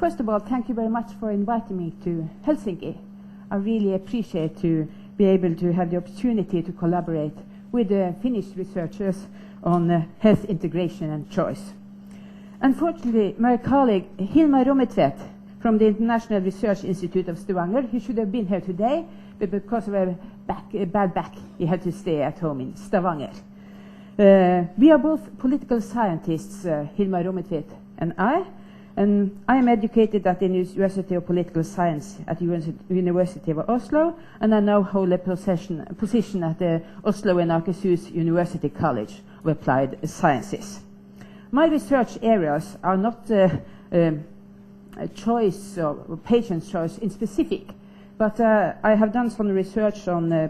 First of all, thank you very much for inviting me to Helsinki. I really appreciate to be able to have the opportunity to collaborate with the Finnish researchers on health integration and choice. Unfortunately, my colleague Hilma Rommetvedt from the International Research Institute of Stavanger, he should have been here today, but because of a bad back, he had to stay at home in Stavanger. We are both political scientists, Hilma Rommetvedt and I am educated at the University of Political Science at the University of Oslo, and I now hold a position at the Oslo and Akershus University College of Applied Sciences. My research areas are not choice or patient choice in specific, but I have done some research on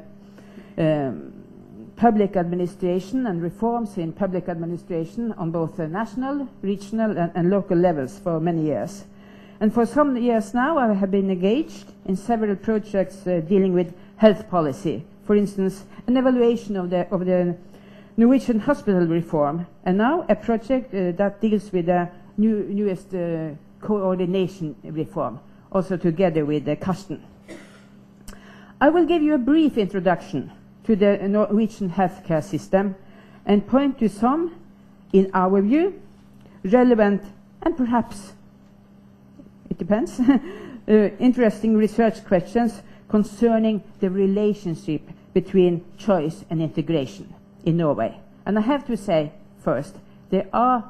public administration and reforms in public administration on both the national, regional and local levels for many years. And for some years now I have been engaged in several projects dealing with health policy. For instance, an evaluation of the Norwegian hospital reform, and now a project that deals with the newest coordination reform, also together with Karsten. I will give you a brief introduction to the Norwegian healthcare system and point to some, in our view, relevant and perhaps, it depends, interesting research questions concerning the relationship between choice and integration in Norway. And I have to say first, there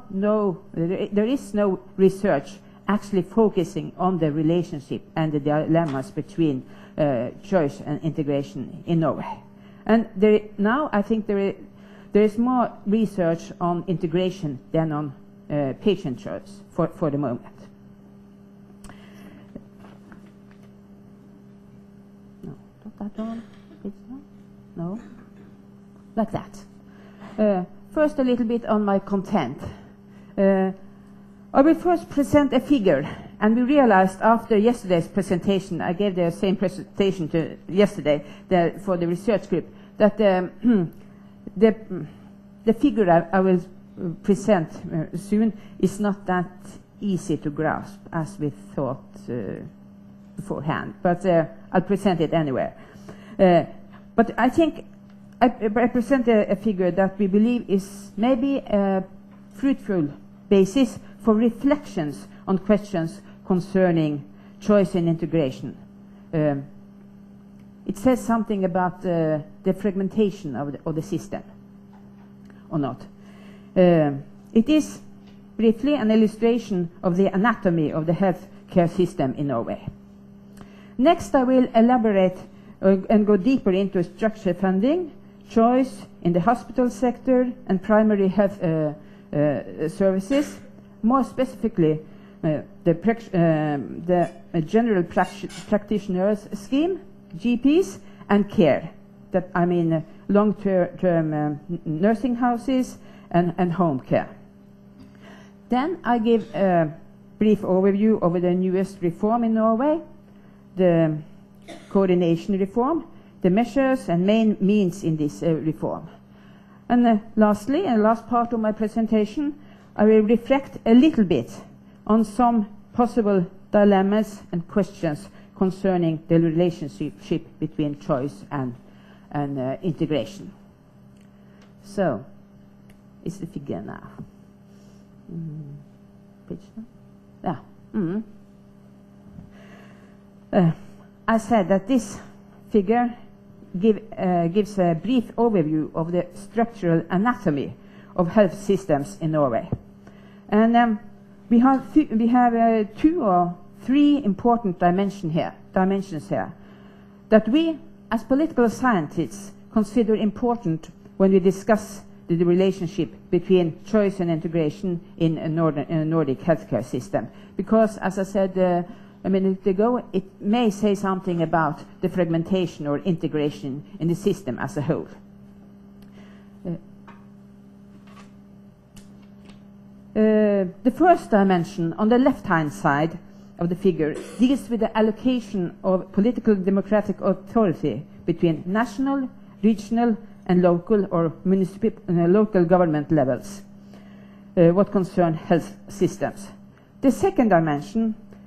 is no research actually focusing on the relationship and the dilemmas between choice and integration in Norway. And now I think there is more research on integration than on patient choice for the moment. No, not that one. No, like that. First, a little bit on my content. I will first present a figure, and we realized after yesterday's presentation, I gave the same presentation to yesterday for the research group, that the figure I will present soon is not that easy to grasp as we thought beforehand, but I'll present it anyway. But I think I present a figure that we believe is maybe a fruitful basis for reflections on questions concerning choice and integration. It says something about the fragmentation of the system, or not. It is briefly an illustration of the anatomy of the healthcare system in Norway. Next, I will elaborate and go deeper into structural funding, choice in the hospital sector and primary health services. More specifically, the general practitioners scheme, GPs, and care. That I mean long-term nursing houses and home care. Then I give a brief overview over the newest reform in Norway, the coordination reform, the measures and main means in this reform. And lastly, and last part of my presentation, I will reflect a little bit on some possible dilemmas and questions concerning the relationship between choice and integration. So, is the figure now? Yeah. I said that this figure gives a brief overview of the structural anatomy of health systems in Norway. And we have two or three important dimensions here that we, as political scientists, consider important when we discuss the relationship between choice and integration in a Nordic healthcare system. Because, as I said a minute ago, it may say something about the fragmentation or integration in the system as a whole. The first dimension on the left-hand side of the figure deals with the allocation of political democratic authority between national, regional and local or local government levels what concern health systems. The second dimension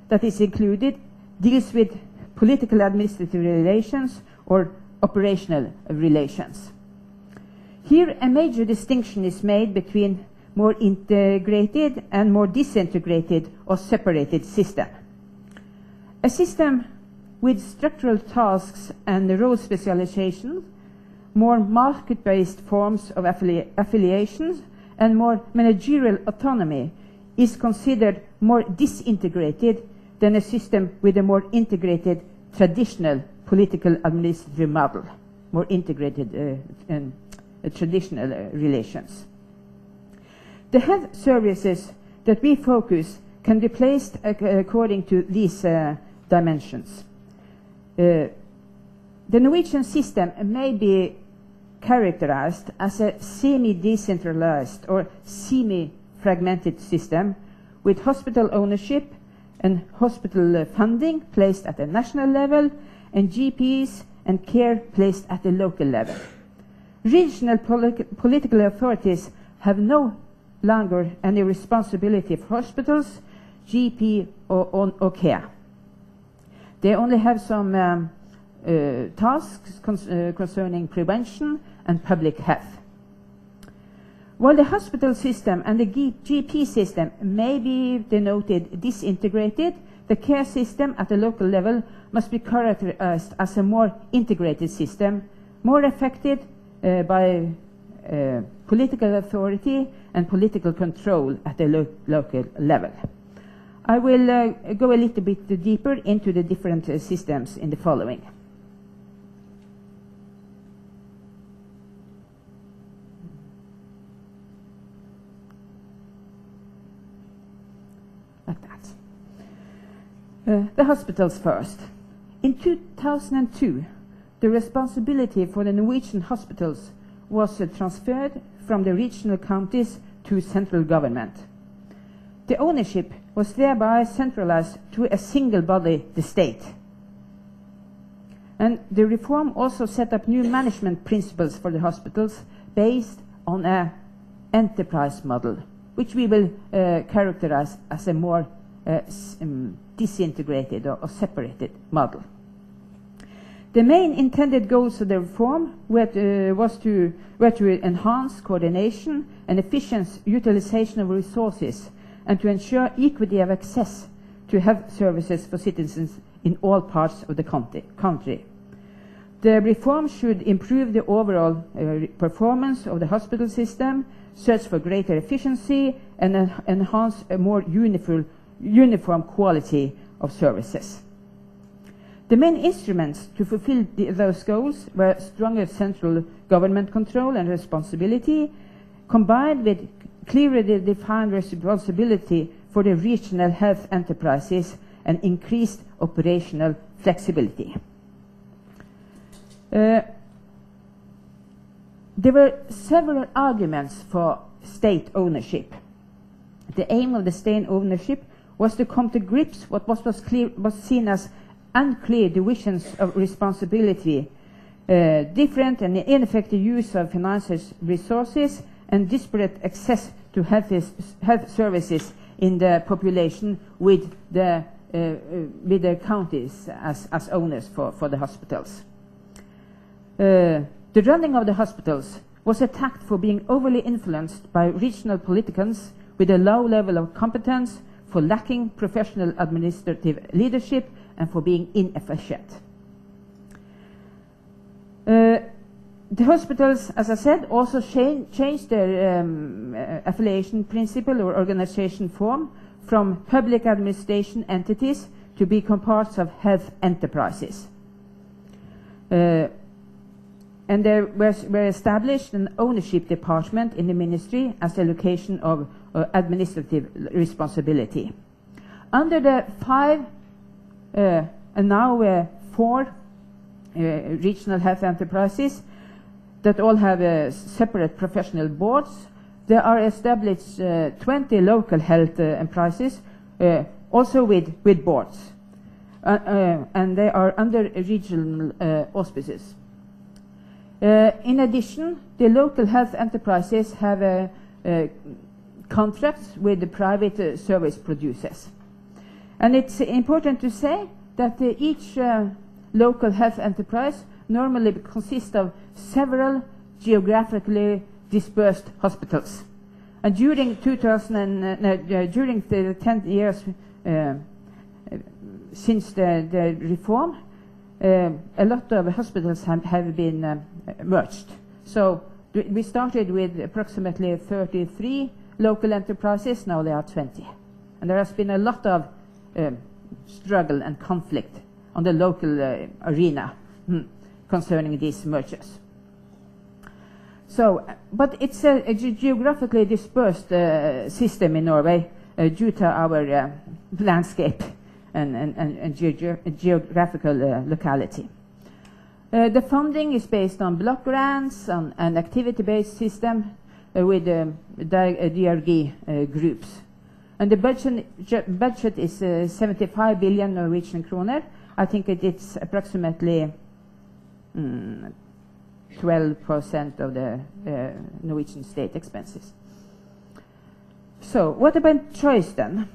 that is included deals with political administrative relations or operational relations. Here a major distinction is made between more integrated and more disintegrated or separated system. A system with structural tasks and role specialization, more market-based forms of affiliations, and more managerial autonomy is considered more disintegrated than a system with a more integrated traditional political administrative model, more integrated traditional relations. The health services that we focus can be placed according to these dimensions. The Norwegian system may be characterized as a semi-decentralized or semi-fragmented system with hospital ownership and hospital funding placed at the national level and GPs and care placed at the local level. Regional political authorities have no longer any responsibility for hospitals, GP or care. They only have some tasks concerning prevention and public health. While the hospital system and the GP system may be denoted disintegrated, the care system at the local level must be characterized as a more integrated system, more affected by political authority and political control at the local level. I will go a little bit deeper into the different systems in the following. Like that. The hospitals first. In 2002, the responsibility for the Norwegian hospitals was transferred from the regional counties to central government. The ownership was thereby centralized to a single body, the state. And the reform also set up new management principles for the hospitals based on an enterprise model, which we will characterize as a more disintegrated or separated model. The main intended goals of the reform were to enhance coordination and efficient utilization of resources and to ensure equity of access to health services for citizens in all parts of the country. The reform should improve the overall performance of the hospital system, search for greater efficiency, and enhance a more uniform quality of services. The main instruments to fulfill those goals were stronger central government control and responsibility, combined with clearly defined responsibility for the regional health enterprises and increased operational flexibility. There were several arguments for state ownership. The aim of the state ownership was to come to grips with what was seen as unclear divisions of responsibility, different and ineffective use of financial resources, and disparate access to health services in the population with the counties as owners for the hospitals. The running of the hospitals was attacked for being overly influenced by regional politicians with a low level of competence, for lacking professional administrative leadership, and for being inefficient. The hospitals, as I said, also changed their affiliation principle or organization form from public administration entities to become parts of health enterprises. And there were established an ownership department in the ministry as a location of administrative responsibility. Under the and now 4 regional health enterprises that all have separate professional boards, there are established 20 local health enterprises, also with boards, and they are under regional auspices. In addition, the local health enterprises have contracts with the private service producers. And it's important to say that each local health enterprise normally consists of several geographically dispersed hospitals. And during during the 10 years since the reform, a lot of hospitals have been merged. So we started with approximately 33 local enterprises. Now there are 20. And there has been a lot of struggle and conflict on the local arena concerning these mergers. So, but it's a geographically dispersed system in Norway due to our landscape and geographical locality. The funding is based on block grants and an activity-based system with DRG groups. And the budget is 75 billion Norwegian kroner. I think it's approximately 12% of the Norwegian state expenses. So what about choice then?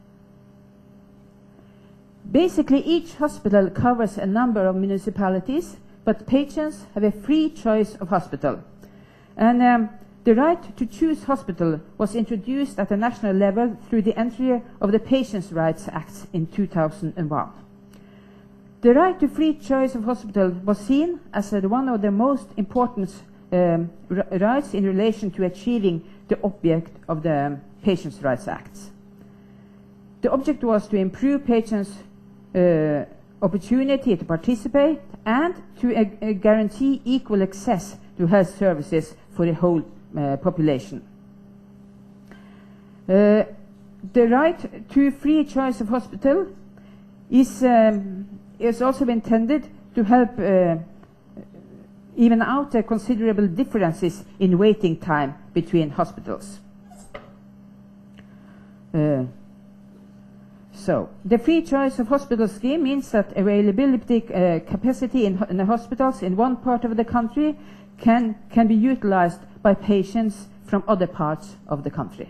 Basically, each hospital covers a number of municipalities, but patients have a free choice of hospital. And the right to choose hospital was introduced at the national level through the entry of the Patients' Rights Act in 2001. The right to free choice of hospital was seen as one of the most important rights in relation to achieving the object of the Patients' Rights Act. The object was to improve patients' opportunity to participate and to guarantee equal access to health services for the whole population. The right to free choice of hospital is also intended to help even out the considerable differences in waiting time between hospitals. So, the free choice of hospital scheme means that availability capacity in the hospitals in one part of the country can be utilized by patients from other parts of the country.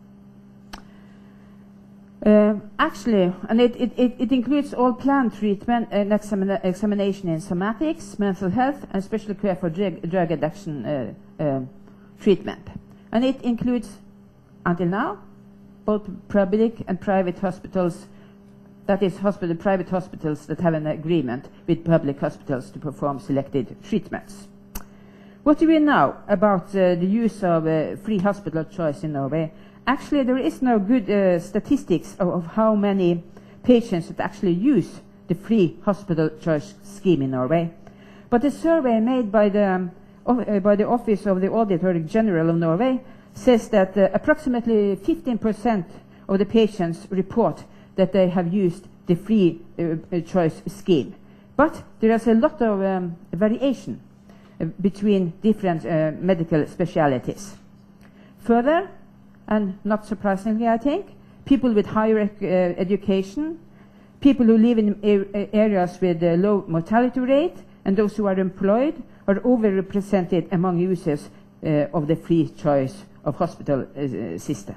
Actually, and it includes all planned treatment and examination in somatics, mental health, and special care for drug addiction treatment. And it includes, until now, both public and private hospitals, that is, private hospitals that have an agreement with public hospitals to perform selected treatments. What do we know about the use of free hospital choice in Norway? Actually, there is no good statistics of how many patients that actually use the free hospital choice scheme in Norway. But a survey made by the Office of the Auditor General of Norway says that approximately 15% of the patients report that they have used the free choice scheme. But there is a lot of variation between different medical specialities. Further, and not surprisingly, I think, people with higher education, people who live in areas with a low mortality rate, and those who are employed are overrepresented among users of the free choice of hospital system.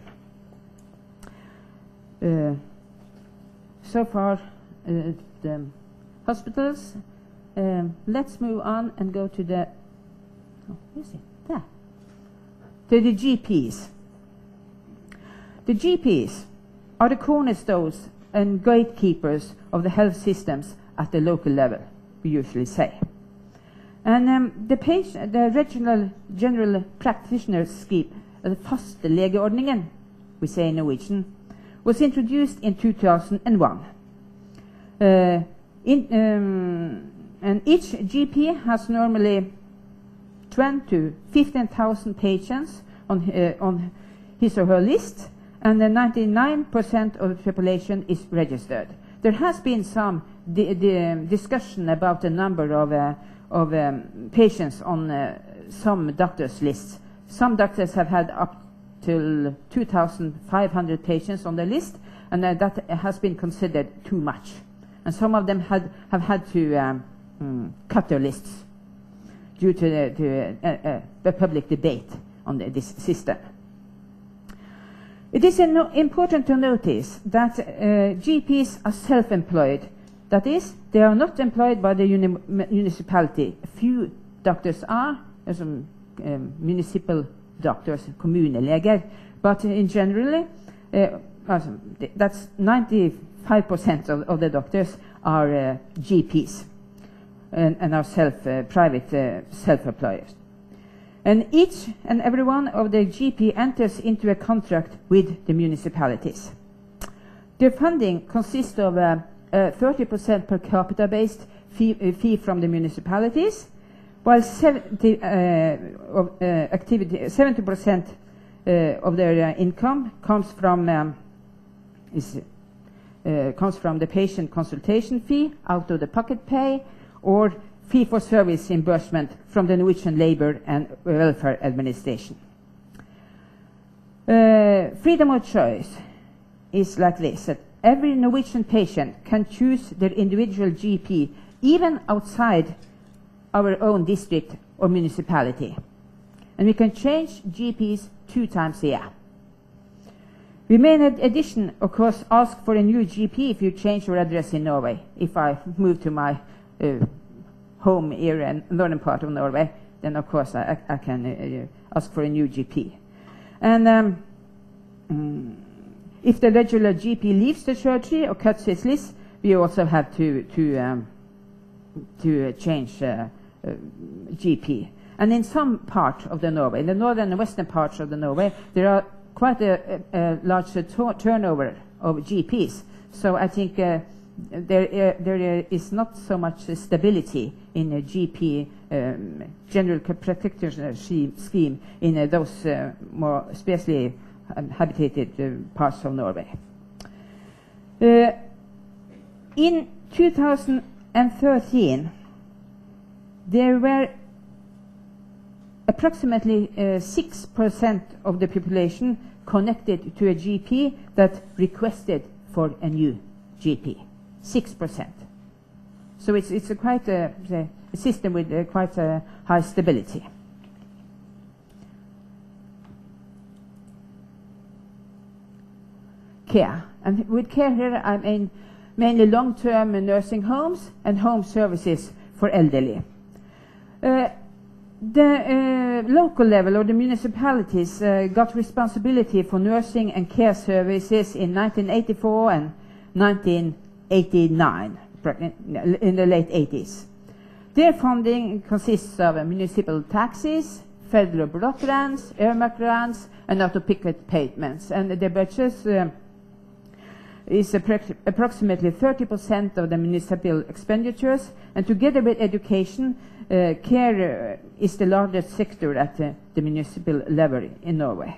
So far, the hospitals. Let's move on and go to the. Oh, where is it? There. To the GPs. The GPs are the cornerstones and gatekeepers of the health systems at the local level, we usually say. And the regional general practitioner scheme, the fastlegeordningen, we say in Norwegian, was introduced in 2001. And each GP has normally 20 to 15,000 patients on his or her list, and 99% of the population is registered. There has been some discussion about the number of patients on some doctors' lists. Some doctors have had up to 2,500 patients on the list, and that has been considered too much. And some of them have had to cut their lists due to the public debate on this system. It is important to notice that GPs are self-employed. That is, they are not employed by the municipality. Few doctors are, municipal doctors, kommuneleger, but in generally, that's 95% of the doctors are GPs and are private self-employed. And each and every one of the GP enters into a contract with the municipalities. Their funding consists of a 30% per capita based fee from the municipalities, while 70% of their income comes from the patient consultation fee, out of the pocket pay, or fee for service reimbursement from the Norwegian Labour and Welfare Administration. Freedom of choice is like this, that every Norwegian patient can choose their individual GP, even outside our own district or municipality. And we can change GPs 2 times a year. We may in addition, of course, ask for a new GP if you change your address in Norway. If I move to my home area in the northern part of Norway, then of course I can ask for a new GP. And if the regular GP leaves the surgery or cuts his list, we also have to change GP. And in some part of the Norway, in the northern and western parts of the Norway, there are quite a large turnover of GPs. So I think there is not so much stability in a GP general practitioner scheme in those more especially habitated parts of Norway. In 2013, there were approximately 6% of the population connected to a GP that requested for a new GP. 6%. So it's a quite a system with quite a high stability. Care. And with care here I mean mainly long-term nursing homes and home services for elderly. The local level or the municipalities got responsibility for nursing and care services in 1984 and 1989, in the late 80s. Their funding consists of municipal taxes, federal block grants, earmark grants, and out-of-pocket payments. And the budget is approximately 30% of the municipal expenditures, and together with education, care is the largest sector at the municipal level in Norway.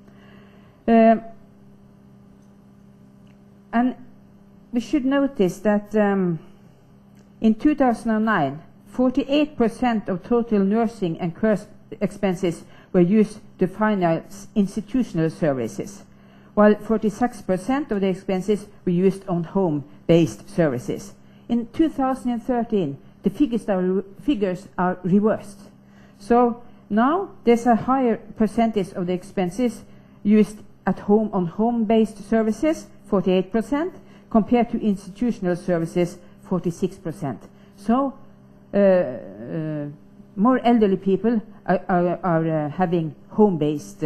And we should notice that in 2009, 48% of total nursing and care expenses were used to finance institutional services, while 46% of the expenses were used on home-based services. In 2013, the figures are reversed. So now there's a higher percentage of the expenses used at home on home-based services, 48%, compared to institutional services, 46%. So more elderly people are having home-based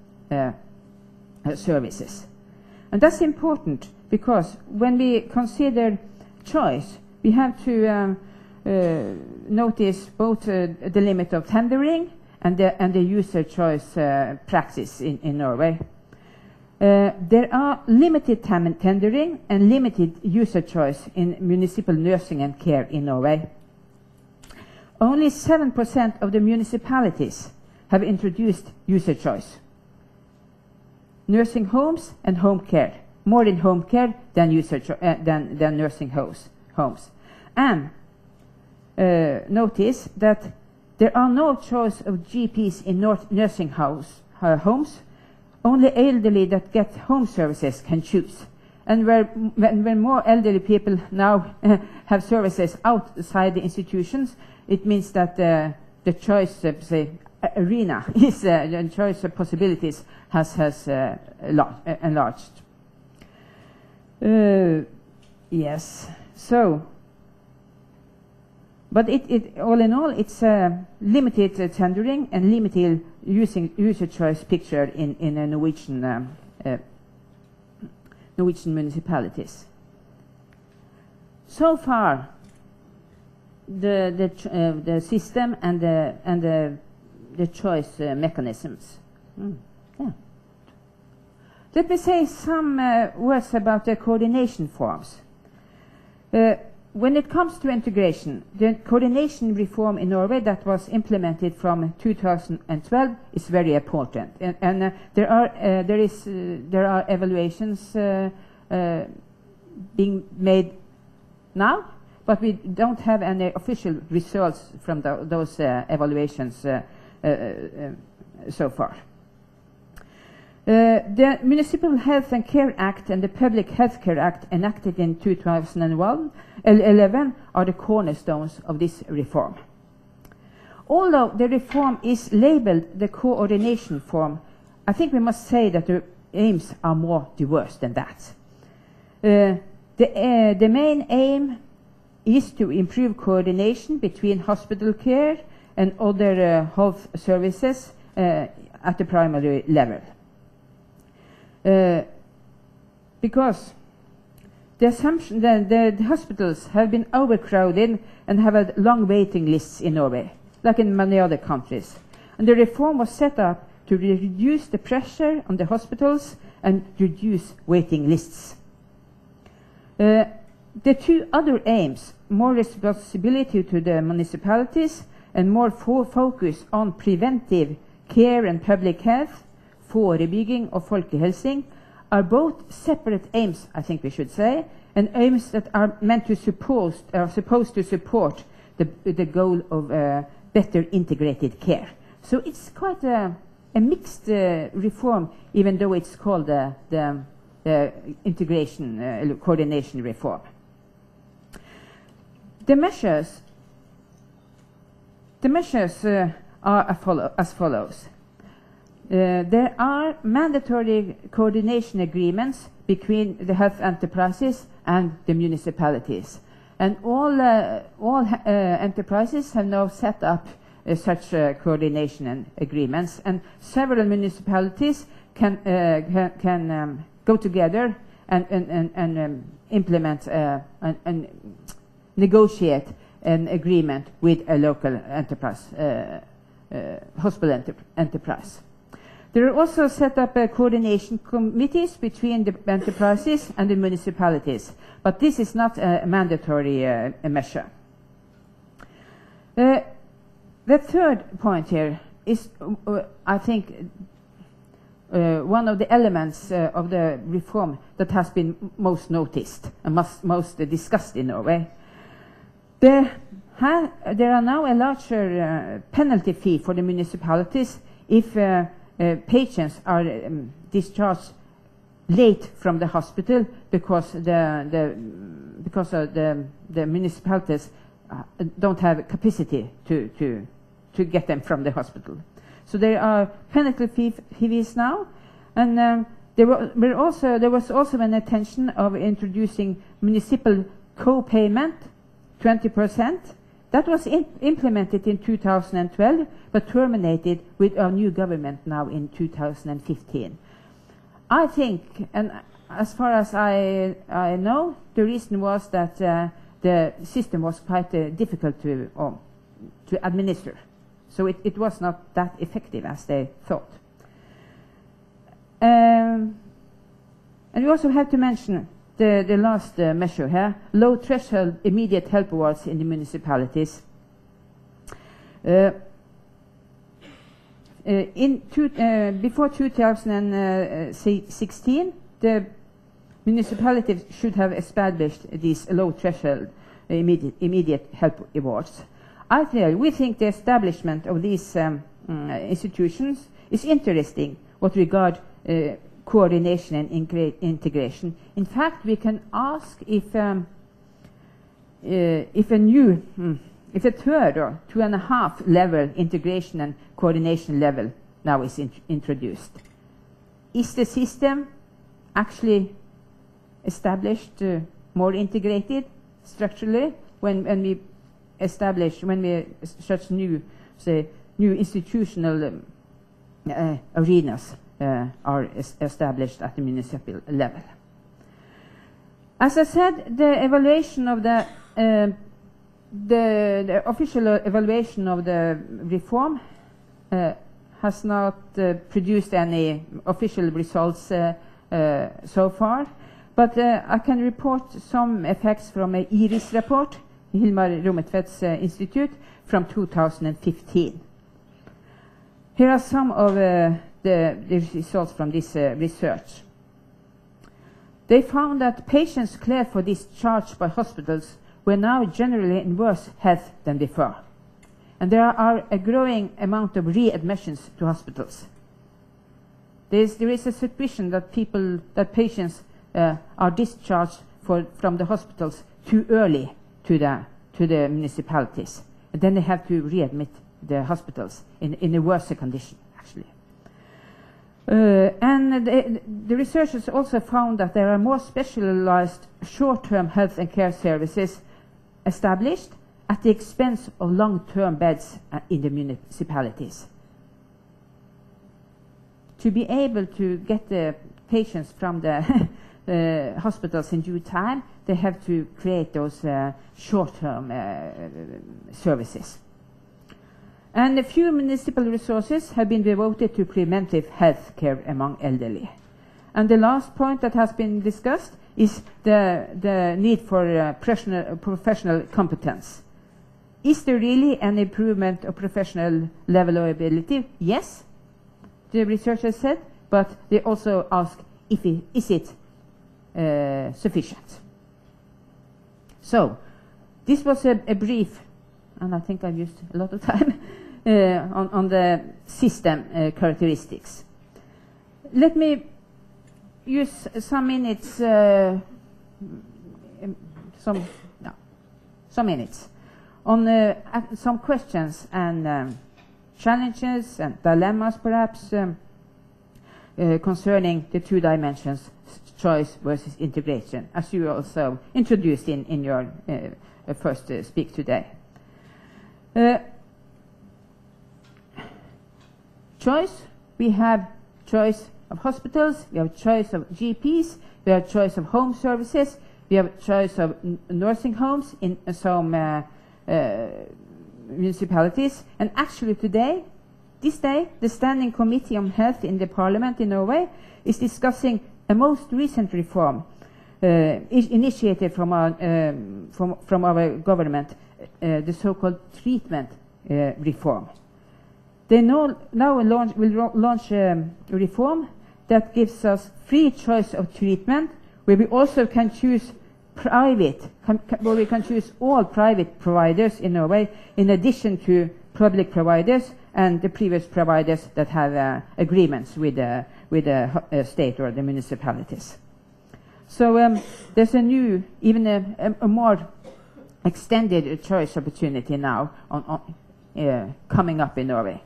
services. And that's important because when we consider choice, we have to notice both the limit of tendering and the user choice practice in Norway. There are limited tendering and limited user choice in municipal nursing and care in Norway. Only 7% of the municipalities have introduced user choice. Nursing homes and home care, more in home care than than nursing homes. And notice that there are no choice of GPs in nursing homes. Only elderly that get home services can choose. And when more elderly people now have services outside the institutions, it means that the choice, say, arena, is choice of possibilities has enlarged. Yes, so, but all in all, it's limited tendering and limited user choice picture in Norwegian municipalities. So far, the system and the choice mechanisms. Yeah. Let me say some words about the coordination forms. When it comes to integration, the coordination reform in Norway that was implemented from 2012 is very important, and there are evaluations being made now, but we don't have any official results from those evaluations so far. The Municipal Health and Care Act and the Public Health Care Act enacted in 2011 are the cornerstones of this reform. Although the reform is labeled the coordination form, I think we must say that the aims are more diverse than that. The main aim is to improve coordination between hospital care and other health services at the primary level. Because the assumption that the hospitals have been overcrowded and have had long waiting lists in Norway, like in many other countries. And the reform was set up to reduce the pressure on the hospitals and reduce waiting lists. The two other aims, more responsibility to the municipalities and more focus on preventive care and public health, forebygging og folkehelsing, are both separate aims, I think we should say, and aims that are supposed to support the goal of better integrated care. So it's quite a mixed reform, even though it's called the integration coordination reform. The measures are as follows. There are mandatory coordination agreements between the health enterprises and the municipalities. And all enterprises have now set up such coordination agreements, and several municipalities can go together and implement and negotiate an agreement with a local enterprise, hospital enterprise. There are also set up coordination committees between the enterprises and the municipalities, but this is not a mandatory measure. The third point here is, I think, one of the elements of the reform that has been most noticed and most discussed in Norway. There are now a larger penalty fee for the municipalities if patients are discharged late from the hospital because the municipalities don't have capacity to get them from the hospital. So there are penalty fees now, and there was also an intention of introducing municipal co-payment, 20%. That was implemented in 2012, but terminated with our new government now in 2015. I think, and as far as I know, the reason was that the system was quite difficult to administer. So it was not that effective as they thought. And we also have to mention the last measure here, low threshold immediate help awards in the municipalities. Before 2016, the municipalities should have established these low threshold immediate help awards. We think the establishment of these institutions is interesting with regard coordination and integration. In fact, we can ask if a new if a third or 2.5 level integration and coordination level now is introduced, is the system actually established more integrated structurally when we such new institutional arenas are established at the municipal level? As I said, the evaluation of the official evaluation of the reform has not produced any official results so far, but I can report some effects from an IRIS report, Hilmar Rommetvedt's Institute, from 2015. Here are some of the results from this research. They found that patients cleared for discharge by hospitals were now generally in worse health than before. And there are a growing amount of readmissions to hospitals. There is a suspicion that patients are discharged from the hospitals too early to the municipalities. And then they have to readmit the hospitals in a worse condition, actually. And the researchers also found that there are more specialized short-term health and care services established at the expense of long-term beds in the municipalities. To be able to get the patients from the hospitals in due time, they have to create those short-term services. And a few municipal resources have been devoted to preventive health care among elderly. And the last point that has been discussed is the need for professional competence. Is there really an improvement of professional level of ability? Yes, the researchers said, but they also ask, is it sufficient? So, this was a brief, and I think I've used a lot of time, on the system characteristics. Let me use some minutes, some minutes on some questions and challenges and dilemmas, perhaps, concerning the two dimensions, choice versus integration, as you also introduced in your first speak today. Choice, we have choice of hospitals, we have choice of GPs, we have choice of home services, we have choice of nursing homes in some municipalities. And actually this day, the Standing Committee on Health in the Parliament in Norway is discussing a most recent reform initiated from our government, the so-called treatment reform. They now will launch a reform that gives us free choice of treatment, where we also can choose where we can choose all private providers in Norway, in addition to public providers and the previous providers that have agreements with the state or the municipalities. So there's a new, even a more extended choice opportunity now coming up in Norway.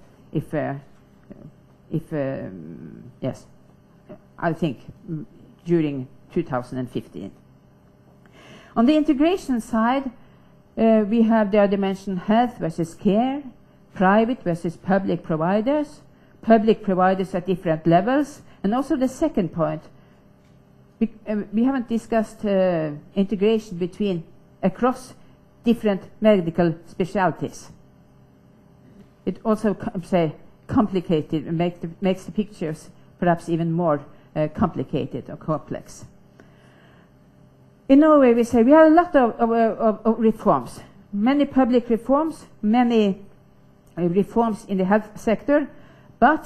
Yes, I think during 2015. On the integration side, we have the dimension health versus care, private versus public providers at different levels, and also the second point, we haven't discussed integration across different medical specialties. It also complicated, makes the pictures perhaps even more complicated or complex. In Norway, we say we have a lot of reforms, many public reforms, many reforms in the health sector, but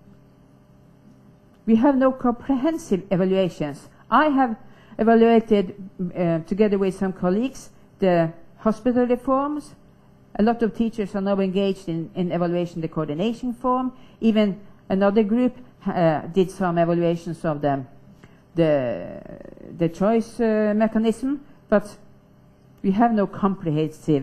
we have no comprehensive evaluations. I have evaluated, together with some colleagues, the hospital reforms. A lot of teachers are now engaged in evaluation, the coordination form. Even another group did some evaluations of the choice mechanism, but we have no comprehensive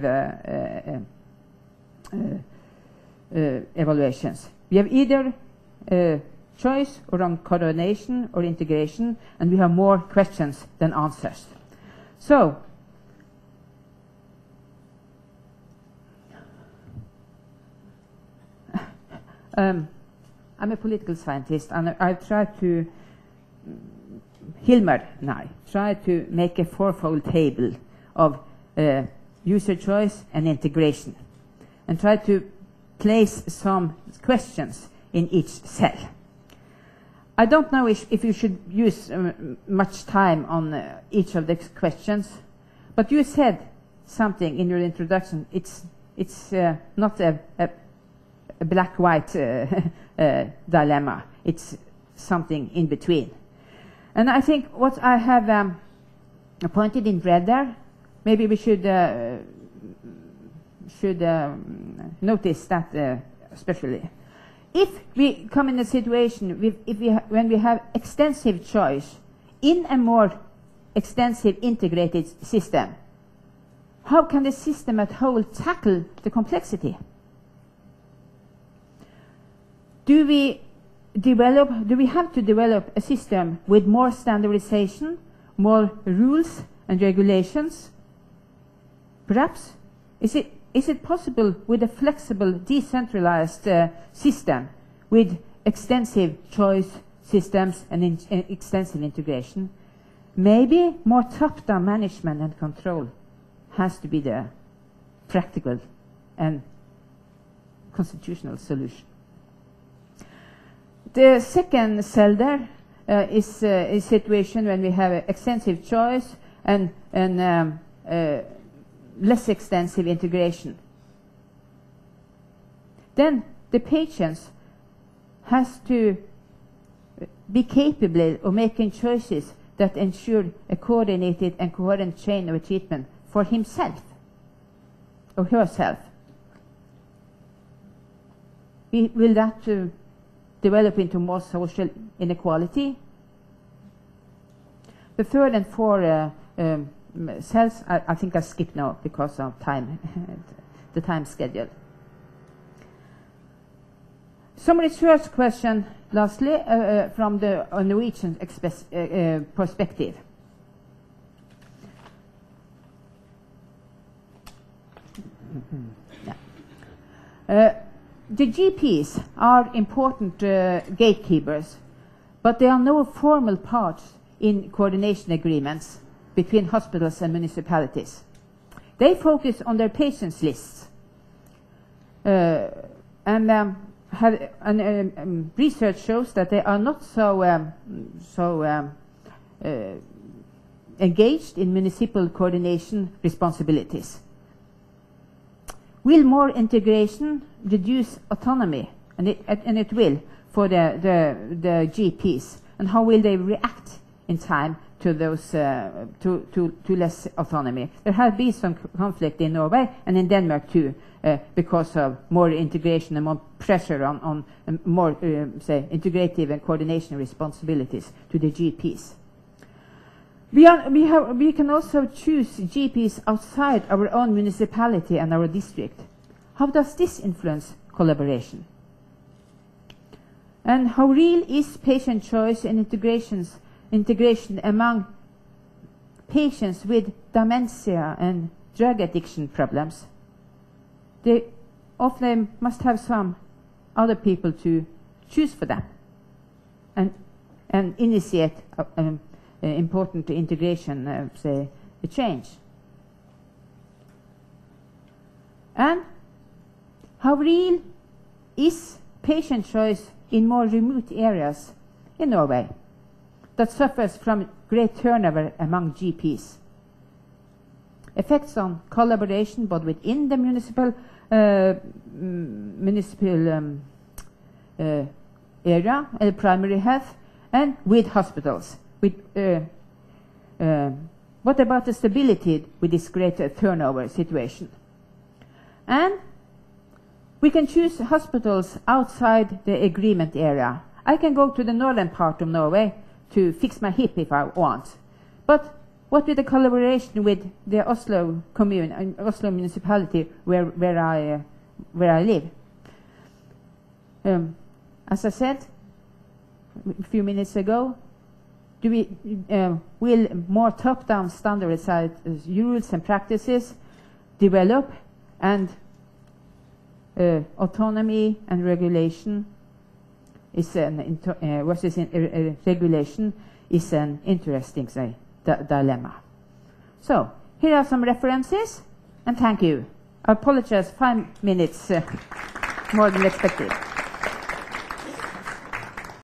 evaluations. We have either choice around coordination or integration, and we have more questions than answers. So, I'm a political scientist, and I've tried to, Hilmar and I, tried to make a fourfold table of user choice and integration, and tried to place some questions in each cell. I don't know if you should use much time on each of these questions, but you said something in your introduction. It's not a black-white dilemma. It's something in between. And I think what I have pointed in red there, maybe we should notice that especially. If we come in a situation when we have extensive choice in a more extensive integrated system, how can the system as a whole tackle the complexity? Do we have to develop a system with more standardization, more rules and regulations? Perhaps? Is it possible with a flexible, decentralized system with extensive choice systems and extensive integration? Maybe more top-down management and control has to be the practical and constitutional solution. The second cell there is a situation when we have extensive choice and less extensive integration. Then the patients has to be capable of making choices that ensure a coordinated and coherent chain of treatment for himself or herself. Will that develop into more social inequality? The third and fourth cells, I think I skip now because of time, the time schedule. Some research question, lastly, from the Norwegian perspective. The GPs are important gatekeepers, but they are no formal parts in coordination agreements between hospitals and municipalities. They focus on their patients' lists. Research shows that they are not so engaged in municipal coordination responsibilities. Will more integration reduce autonomy? And it will for the GPs. And how will they react in time to those to less autonomy? There has been some conflict in Norway and in Denmark too, because of more integration and more pressure on more say integrative and coordination responsibilities to the GPs. We can also choose GPs outside our own municipality and our district. How does this influence collaboration? And how real is patient choice and integration among patients with dementia and drug addiction problems? They often must have some other people to choose for them and initiate important integration, say, a change. And how real is patient choice in more remote areas in Norway that suffers from great turnover among GPs? Effects on collaboration both within the municipal area, primary health, and with hospitals. What about the stability with this greater turnover situation? And we can choose hospitals outside the agreement area. I can go to the northern part of Norway to fix my hip if I want. But What with the collaboration with the Oslo commune and Oslo municipality where I live? As I said a few minutes ago, will more top-down standardized rules and practices develop, and autonomy and regulation versus regulation is an interesting dilemma. So here are some references, and thank you. I apologize, 5 minutes more than expected.